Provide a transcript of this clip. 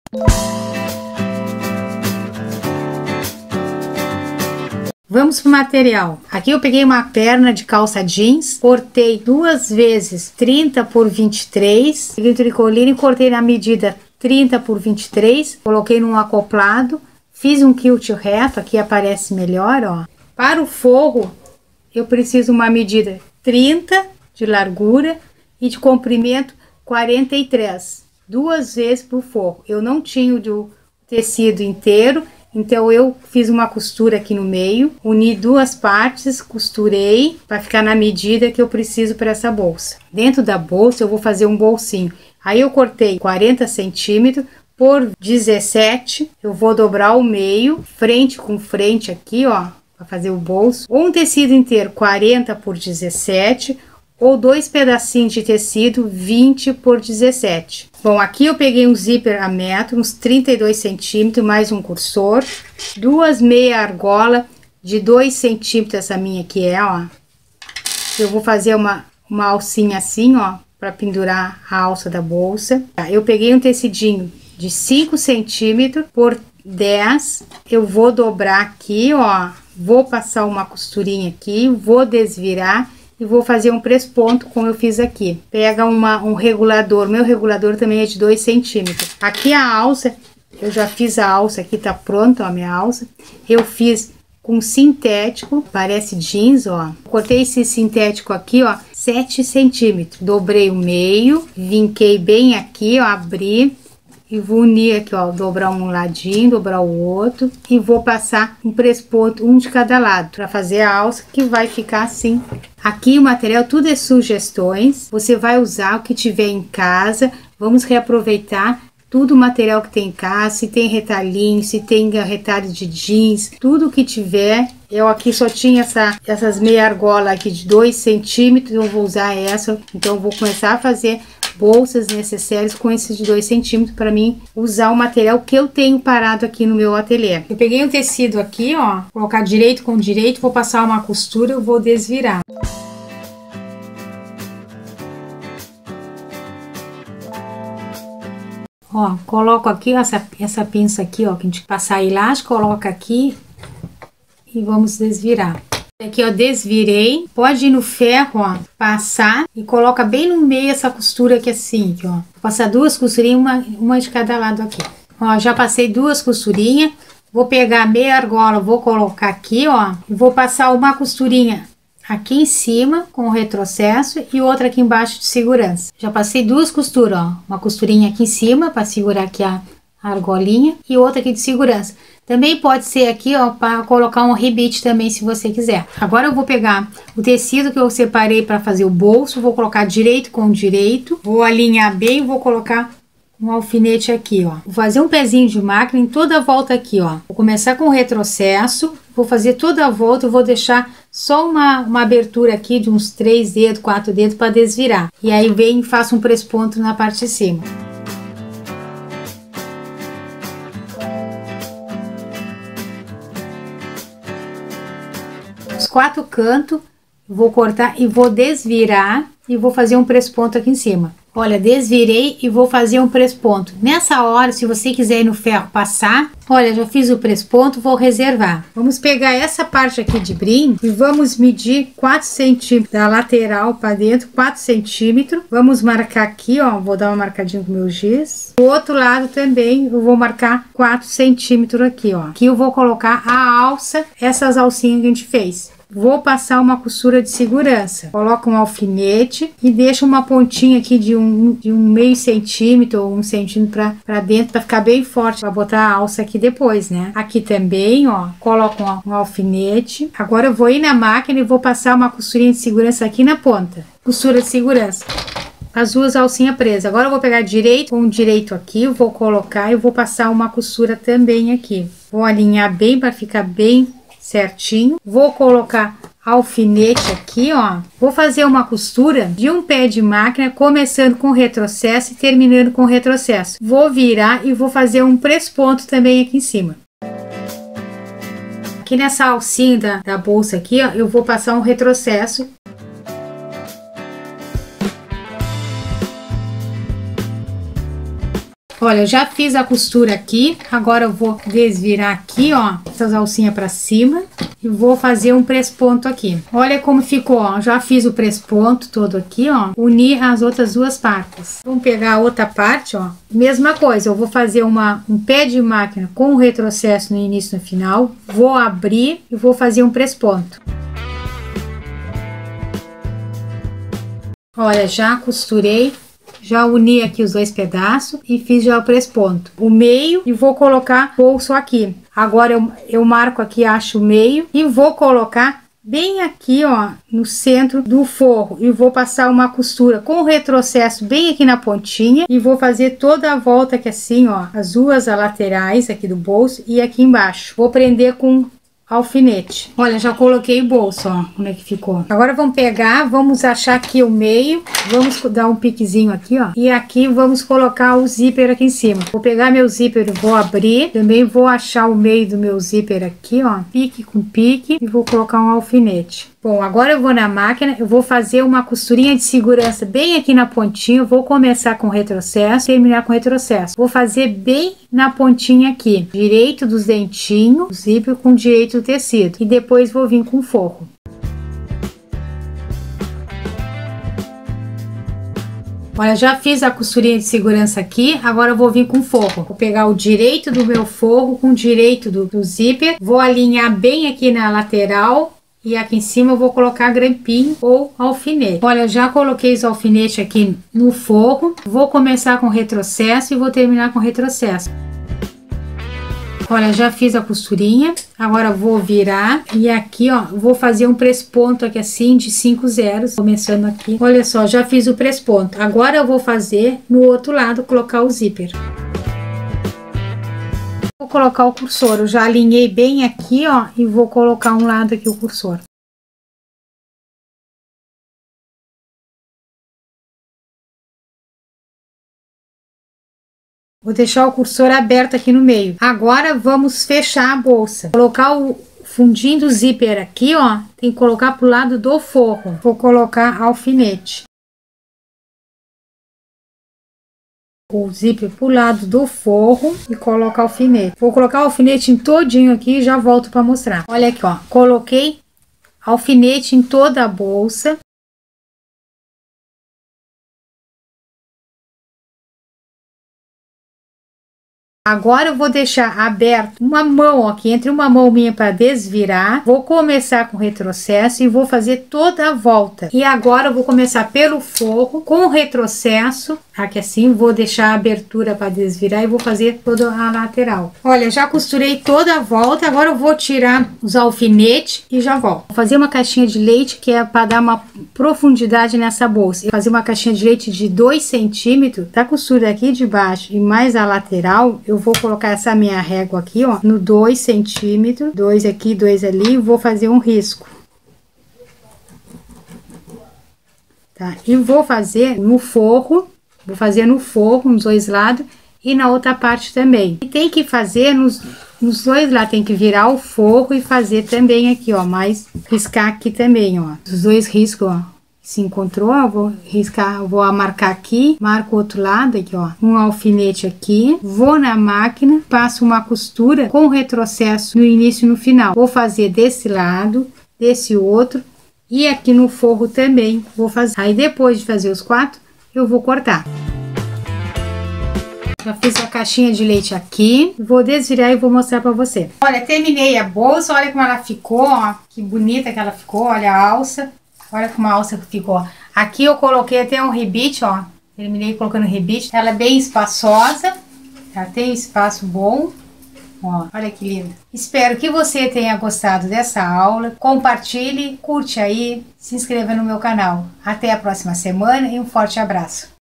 Vamos pro material. Aqui eu peguei uma perna de calça jeans, cortei 2 vezes 30 por 23, peguei tricoline e cortei na medida 30 por 23, coloquei num acoplado, fiz um quilt reto, aqui aparece melhor, ó. Para o forro, eu preciso uma medida 30 de largura e de comprimento 43, 2 vezes pro forro. Eu não tinha o tecido inteiro, então eu fiz uma costura aqui no meio, uni 2 partes, costurei para ficar na medida que eu preciso para essa bolsa. Dentro da bolsa eu vou fazer um bolsinho. Aí eu cortei 40 centímetros por 17, eu vou dobrar o meio, frente com frente aqui, ó, para fazer o bolso. Ou um tecido inteiro 40 por 17, ou 2 pedacinhos de tecido 20 por 17. Bom, aqui eu peguei um zíper a metro, uns 32 centímetros, mais um cursor, 2 meia argola de 2 centímetros, essa minha aqui é, ó. Eu vou fazer uma alcinha assim, ó, para pendurar a alça da bolsa. Eu peguei um tecidinho de 5 centímetros por 10, eu vou dobrar aqui, ó, vou passar uma costurinha aqui, vou desvirar e vou fazer um presponto como eu fiz aqui. Pega um regulador, meu regulador também é de 2 centímetros. Aqui a alça, eu já fiz a alça aqui, tá pronta, ó, a minha alça. Eu fiz com sintético, parece jeans, ó. Cortei esse sintético aqui, ó, 7 centímetros. Dobrei o meio, vinquei bem aqui, ó, abri. E vou unir aqui, ó, dobrar um ladinho, dobrar o outro. E vou passar um presponto, um de cada lado, para fazer a alça que vai ficar assim. Aqui o material tudo é sugestões. Você vai usar o que tiver em casa. Vamos reaproveitar tudo o material que tem em casa. Se tem retalhinho, se tem retalho de jeans, tudo que tiver. Eu aqui só tinha essas meia argola aqui de 2 centímetros. Eu vou usar essa. Então eu vou começar a fazer bolsas necessárias com esses de 2 centímetros para mim usar o material que eu tenho parado aqui no meu ateliê. Eu peguei um tecido aqui, ó, colocar direito com direito, vou passar uma costura, eu vou desvirar. Ó, coloco aqui ó, essa pinça aqui, ó, que a gente passar elástico, coloca aqui e vamos desvirar. Aqui, ó, desvirei, pode ir no ferro, ó, passar e coloca bem no meio essa costura aqui assim, ó. Vou passar 2 costurinhas, uma de cada lado aqui. Ó, já passei 2 costurinhas, vou pegar a meia argola, vou colocar aqui, ó, e vou passar uma costurinha aqui em cima com o retrocesso e outra aqui embaixo de segurança. Já passei 2 costuras, ó, uma costurinha aqui em cima para segurar aqui a argolinha e outra aqui de segurança. Também pode ser aqui, ó, para colocar um rebite também, se você quiser. Agora eu vou pegar o tecido que eu separei para fazer o bolso, vou colocar direito com direito, vou alinhar bem, vou colocar um alfinete aqui, ó. Vou fazer um pezinho de máquina em toda a volta aqui, ó. Vou começar com o retrocesso, vou fazer toda a volta, eu vou deixar só uma abertura aqui de uns 3 dedos, 4 dedos para desvirar. E aí vem e faço um presponto na parte de cima. Os 4 cantos, vou cortar e vou desvirar e vou fazer um presponto aqui em cima. Olha, desvirei e vou fazer um presponto. Nessa hora, se você quiser ir no ferro passar, olha, já fiz o presponto, vou reservar. Vamos pegar essa parte aqui de brim e vamos medir 4 centímetros da lateral para dentro, 4 centímetros. Vamos marcar aqui, ó, vou dar uma marcadinha com o meu giz. Do outro lado também eu vou marcar 4 centímetros aqui, ó. Aqui eu vou colocar a alça, essas alcinhas que a gente fez. Vou passar uma costura de segurança, coloco um alfinete e deixo uma pontinha aqui de um meio centímetro ou 1 centímetro para dentro, para ficar bem forte, para botar a alça aqui depois, né? Aqui também, ó, coloco um alfinete. Agora eu vou ir na máquina e vou passar uma costurinha de segurança aqui na ponta, costura de segurança. As 2 alcinhas presas. Agora eu vou pegar direito com direito aqui, vou colocar e vou passar uma costura também aqui. Vou alinhar bem para ficar bem certinho. Vou colocar alfinete aqui, ó. Vou fazer uma costura de um pé de máquina, começando com retrocesso e terminando com retrocesso. Vou virar e vou fazer um presponto também aqui em cima. Aqui nessa alcinha da bolsa aqui, ó, eu vou passar um retrocesso. Olha, eu já fiz a costura aqui, agora eu vou desvirar aqui, ó, essas alcinhas pra cima e vou fazer um presponto aqui. Olha como ficou, ó, já fiz o presponto todo aqui, ó, unir as outras duas partes. Vamos pegar a outra parte, ó, mesma coisa, eu vou fazer um pé de máquina com retrocesso no início e no final, vou abrir e vou fazer um presponto. Olha, já costurei. Já uni aqui os dois pedaços e fiz já o presponto. O meio e vou colocar bolso aqui. Agora eu marco aqui, acho o meio e vou colocar bem aqui, ó, no centro do forro. E vou passar uma costura com retrocesso bem aqui na pontinha. E vou fazer toda a volta aqui assim, ó, as duas laterais aqui do bolso e aqui embaixo. Vou prender com alfinete. Olha, já coloquei o bolso, ó, como é que ficou. Agora vamos pegar, vamos achar aqui o meio, vamos dar um piquezinho aqui, ó, e aqui vamos colocar o zíper aqui em cima. Vou pegar meu zíper, vou abrir, também vou achar o meio do meu zíper aqui, ó, pique com pique, e vou colocar um alfinete. Bom, agora eu vou na máquina, eu vou fazer uma costurinha de segurança bem aqui na pontinha, vou começar com retrocesso, terminar com retrocesso. Vou fazer bem na pontinha aqui, direito dos dentinhos, zíper com direito do tecido, e depois vou vir com forro. Olha, já fiz a costurinha de segurança aqui, agora eu vou vir com forro. Vou pegar o direito do meu forro com o direito do zíper, vou alinhar bem aqui na lateral. E aqui em cima eu vou colocar grampinho ou alfinete. Olha, eu já coloquei os alfinetes aqui no forro. Vou começar com retrocesso e vou terminar com retrocesso. Olha, já fiz a costurinha. Agora vou virar e aqui, ó, vou fazer um presponto aqui assim de 5 zeros. Começando aqui. Olha só, já fiz o presponto. Agora eu vou fazer no outro lado, colocar o zíper. Vou colocar o cursor, eu já alinhei bem aqui, ó, e vou colocar um lado aqui o cursor. Vou deixar o cursor aberto aqui no meio. Agora vamos fechar a bolsa. Colocar o fundinho do zíper aqui, ó, tem que colocar pro lado do forro. Vou colocar alfinete. O zíper pro lado do forro e colocar alfinete. Vou colocar o alfinete em todinho aqui e já volto para mostrar. Olha aqui, ó, coloquei alfinete em toda a bolsa. Agora eu vou deixar aberto uma mão aqui, entre uma mão minha para desvirar. Vou começar com retrocesso e vou fazer toda a volta. E agora eu vou começar pelo forro com retrocesso. Aqui assim, vou deixar a abertura para desvirar e vou fazer toda a lateral. Olha, já costurei toda a volta. Agora eu vou tirar os alfinetes e já volto. Vou fazer uma caixinha de leite que é para dar uma profundidade nessa bolsa. Eu vou fazer uma caixinha de leite de 2 centímetros. Da costura aqui de baixo e mais a lateral, eu vou colocar essa minha régua aqui, ó, no 2 centímetros. 2 aqui, 2 ali. E vou fazer um risco. Tá? E vou fazer no forro. Vou fazer no forro, nos dois lados, e na outra parte também. E tem que fazer nos dois lados, tem que virar o forro e fazer também aqui, ó, mais riscar aqui também, ó. Os dois riscos, ó, se encontrou, ó, vou riscar, vou marcar aqui, marco o outro lado aqui, ó, um alfinete aqui, vou na máquina, passo uma costura com retrocesso no início e no final. Vou fazer desse lado, desse outro, e aqui no forro também vou fazer. Aí depois de fazer os 4, eu vou cortar. Já fiz a caixinha de leite aqui, vou desvirar e vou mostrar pra você. Olha, terminei a bolsa, olha como ela ficou, ó, que bonita que ela ficou, olha a alça, olha como a alça ficou. Aqui eu coloquei até um rebite, ó, terminei colocando rebite, ela é bem espaçosa, ela tem espaço bom. Ó, olha que linda. Espero que você tenha gostado dessa aula. Compartilhe, curte aí, se inscreva no meu canal. Até a próxima semana e um forte abraço.